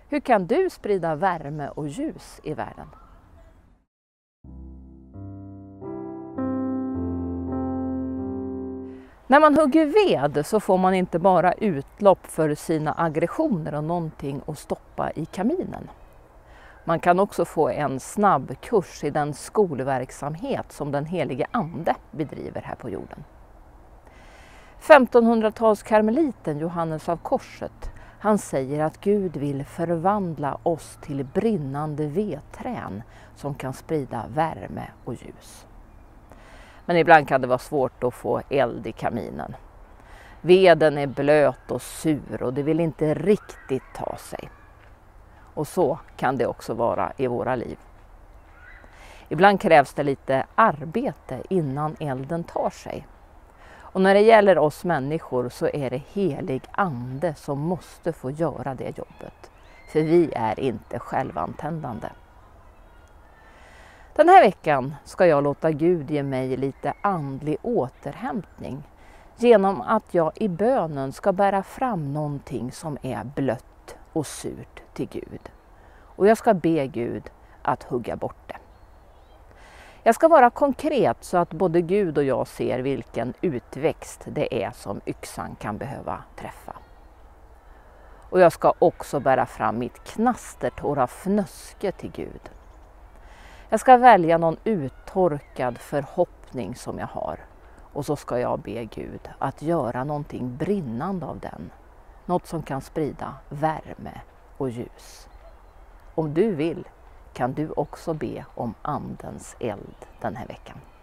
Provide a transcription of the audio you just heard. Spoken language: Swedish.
Hur kan du sprida värme och ljus i världen? När man hugger ved så får man inte bara utlopp för sina aggressioner och någonting att stoppa i kaminen. Man kan också få en snabbkurs i den skolverksamhet som den helige Ande bedriver här på jorden. 1500-talskarmeliten Johannes av Korset, han säger att Gud vill förvandla oss till brinnande vedträn som kan sprida värme och ljus. Men ibland kan det vara svårt att få eld i kaminen. Veden är blöt och sur och det vill inte riktigt ta sig. Och så kan det också vara i våra liv. Ibland krävs det lite arbete innan elden tar sig. Och när det gäller oss människor så är det helig ande som måste få göra det jobbet. För vi är inte självantändande. Den här veckan ska jag låta Gud ge mig lite andlig återhämtning genom att jag i bönen ska bära fram någonting som är blött och surt till Gud. Och jag ska be Gud att hugga bort det. Jag ska vara konkret så att både Gud och jag ser vilken utväxt det är som yxan kan behöva träffa. Och jag ska också bära fram mitt knastertorra fnöske till Gud. Jag ska välja någon uttorkad förhoppning som jag har. Och så ska jag be Gud att göra någonting brinnande av den. Något som kan sprida värme och ljus. Om du vill kan du också be om andens eld den här veckan.